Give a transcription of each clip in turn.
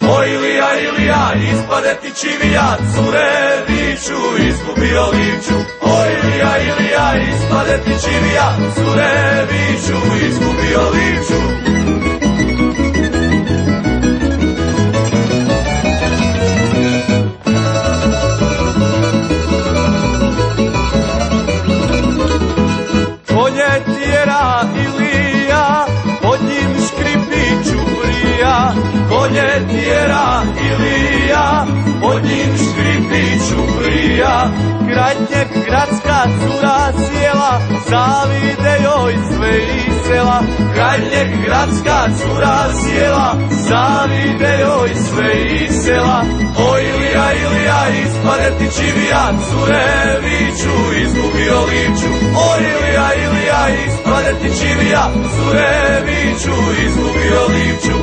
O Ilija, Ilija, ispade ti čivija, cure viču, izgubio Livču. O Ilija, Ilija, ispade ti čivija, cure viču, izgubio Livču. Konje tjera Ilija, pod njim škripi čuprija. Konje tjera Ilija, pod njim škripi čuprija. Kraj njeg gradska cura sjela, zavide joj sve iz sela. Kraj njeg gradska cura sjela, zavide joj sve iz sela. O Ilija, Ilija, ispade ti čivija, cure viču, izgubio Livču. O Ilija, Ilija, ispade ti čivija, cure viču, izgubio Livču.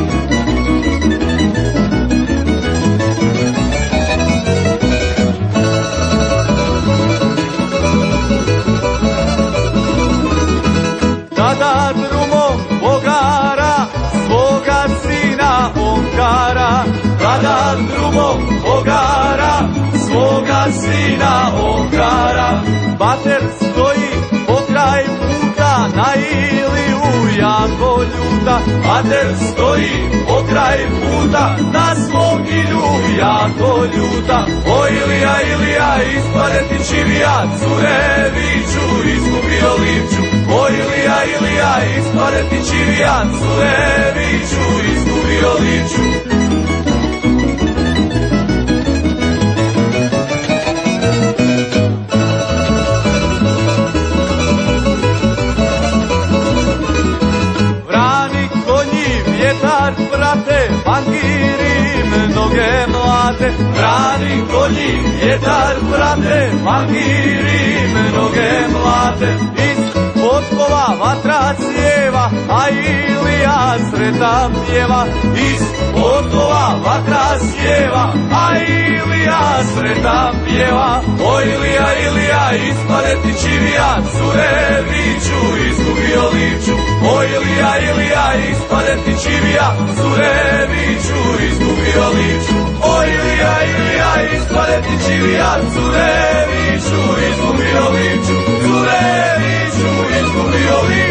Tada drumom Bogara, svoga sina Onkara. Tada drumom Bogara, svoga sina Onkara. Bater stoji pokraj puta, na Iliju jako ljuta. Bater stoji pokraj puta, na svog Ilju jako ljuta. O Ilija, Ilija, ispade ti čivija, cure viču, izgubio Livču. O Ilija, Ilija, ispade ti čivija, cure viču, izgubio Livču. Vrani konji vjetar prate, bankiri mnoge mlade. Vrani konji vjetar prate, bankiri mnoge mlade. Potkova vatra cijeva, a Ilija sretan pjeva. Iz potkova vatra cijeva, a Ilija sretan pjeva. O Ilija, Ilija, ispade ti čivija, cure viču, izgubio Livču. O Ilija, Ilija, ispade ti čivija, cure viču, izgubio Livču. O Ilija, Ilija, ispade ti čivija, cure viču, izgubio Livču. Cure viču, izgubio Livču.